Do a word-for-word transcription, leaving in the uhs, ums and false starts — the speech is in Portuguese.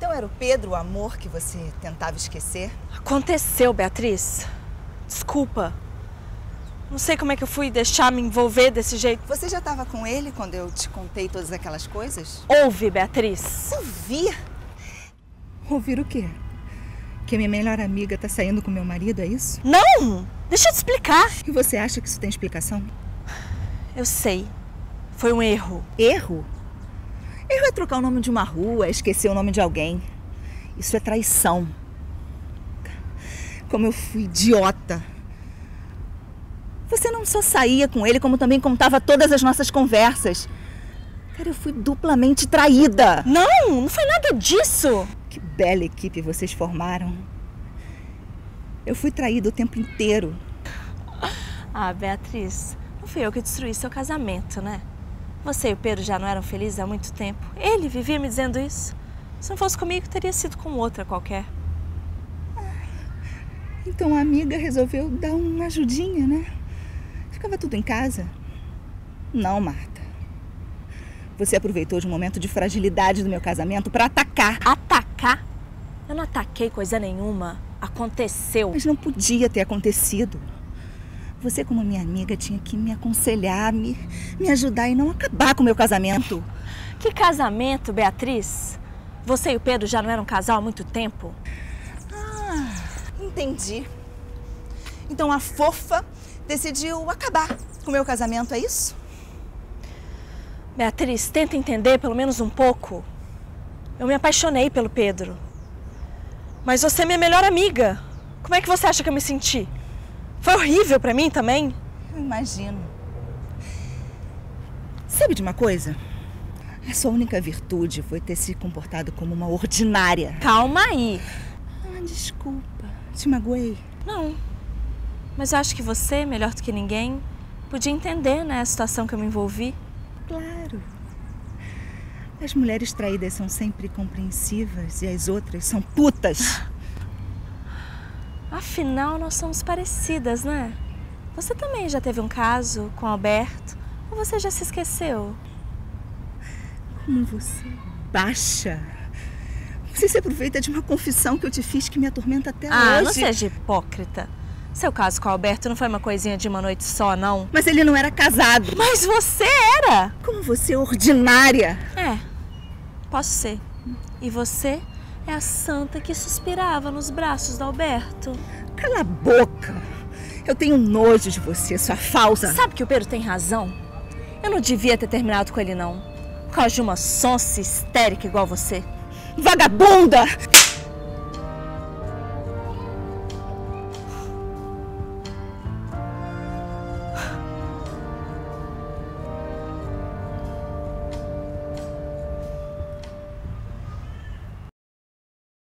Então era o Pedro o amor que você tentava esquecer? Aconteceu, Beatriz. Desculpa. Não sei como é que eu fui deixar me envolver desse jeito. Você já estava com ele quando eu te contei todas aquelas coisas? Ouve, Beatriz. Ouvir? Ouvir o quê? Que a minha melhor amiga tá saindo com meu marido, é isso? Não! Deixa eu te explicar. E você acha que isso tem explicação? Eu sei. Foi um erro. Erro? Erro é trocar o nome de uma rua, esquecer o nome de alguém. Isso é traição. Como eu fui idiota. Você não só saía com ele, como também contava todas as nossas conversas. Cara, eu fui duplamente traída. Não, não foi nada disso. Que bela equipe vocês formaram. Eu fui traída o tempo inteiro. Ah, Beatriz, não fui eu que destruí seu casamento, né? Você e o Pedro já não eram felizes há muito tempo. Ele vivia me dizendo isso. Se não fosse comigo, teria sido com outra qualquer. Então a amiga resolveu dar uma ajudinha, né? Ficava tudo em casa. Não, Marta. Você aproveitou de um momento de fragilidade do meu casamento para atacar. Atacar? Eu não ataquei coisa nenhuma. Aconteceu. Mas não podia ter acontecido. Você, como minha amiga, tinha que me aconselhar, me, me ajudar e não acabar com o meu casamento. Que casamento, Beatriz? Você e o Pedro já não eram um casal há muito tempo? Ah, entendi. Então a fofa decidiu acabar com o meu casamento, é isso? Beatriz, tenta entender pelo menos um pouco. Eu me apaixonei pelo Pedro. Mas você é minha melhor amiga. Como é que você acha que eu me senti? Foi horrível pra mim também. Eu imagino. Sabe de uma coisa? A sua única virtude foi ter se comportado como uma ordinária. Calma aí. Ah, desculpa. Te magoei. Não. Mas eu acho que você, melhor do que ninguém, podia entender, né, a situação que eu me envolvi. Claro. As mulheres traídas são sempre compreensivas e as outras são putas. Afinal, nós somos parecidas, né? Você também já teve um caso com o Alberto? Ou você já se esqueceu? Como você baixa. Você se aproveita de uma confissão que eu te fiz que me atormenta até ah, hoje. Ah, não seja hipócrita. Seu caso com o Alberto não foi uma coisinha de uma noite só, não? Mas ele não era casado. Mas você era! Como você é ordinária. É, posso ser. E você é a santa que suspirava nos braços do Alberto. Cala a boca. Eu tenho nojo de você, sua falsa. Sabe que o Pedro tem razão? Eu não devia ter terminado com ele, não. Por causa de uma sonsa histérica igual você. Vagabunda!